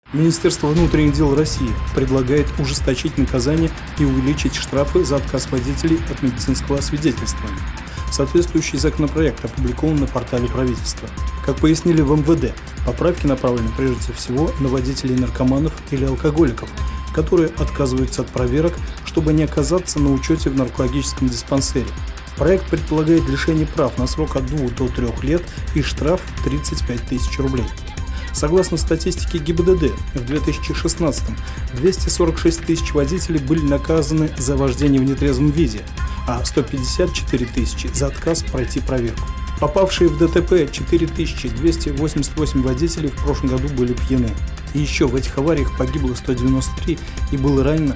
Министерство внутренних дел России предлагает ужесточить наказание и увеличить штрафы за отказ водителей от медицинского освидетельствования. Соответствующий законопроект опубликован на портале правительства. Как пояснили в МВД, поправки направлены прежде всего на водителей наркоманов или алкоголиков, которые отказываются от проверок, чтобы не оказаться на учете в наркологическом диспансере. Проект предполагает лишение прав на срок от 2 до 3 лет и штраф 35 тысяч рублей. Согласно статистике ГИБДД, в 2016-м 246 тысяч водителей были наказаны за вождение в нетрезвом виде, а 154 тысячи за отказ пройти проверку. Попавшие в ДТП 4288 водителей в прошлом году были пьяны. И еще в этих авариях погибло 193 и было ранено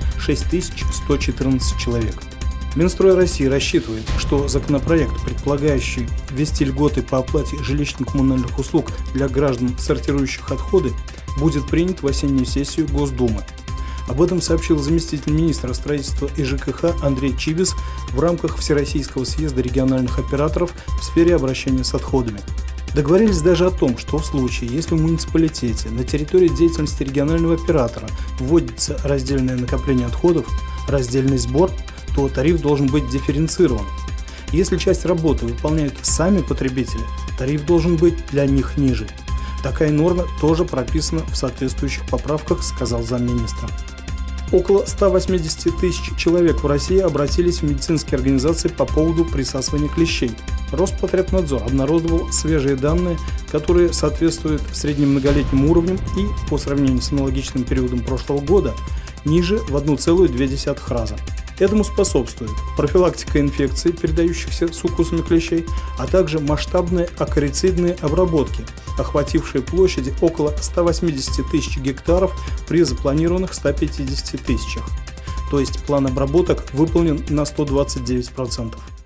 6114 человек. Минстрой России рассчитывает, что законопроект, предполагающий ввести льготы по оплате жилищно-коммунальных услуг для граждан, сортирующих отходы, будет принят в осеннюю сессию Госдумы. Об этом сообщил заместитель министра строительства и ЖКХ Андрей Чибис в рамках Всероссийского съезда региональных операторов в сфере обращения с отходами. Договорились даже о том, что в случае, если в муниципалитете на территории деятельности регионального оператора вводится раздельное накопление отходов, раздельный сбор, то тариф должен быть дифференцирован. Если часть работы выполняют сами потребители, тариф должен быть для них ниже. Такая норма тоже прописана в соответствующих поправках, сказал замминистра. Около 180 тысяч человек в России обратились в медицинские организации по поводу присасывания клещей. Роспотребнадзор обнародовал свежие данные, которые соответствуют средним многолетним уровням и, по сравнению с аналогичным периодом прошлого года, ниже в 1,2 раза. Этому способствует профилактика инфекций, передающихся с укусами клещей, а также масштабные акарицидные обработки, охватившие площади около 180 тысяч гектаров при запланированных 150 тысячах. То есть план обработок выполнен на 129%.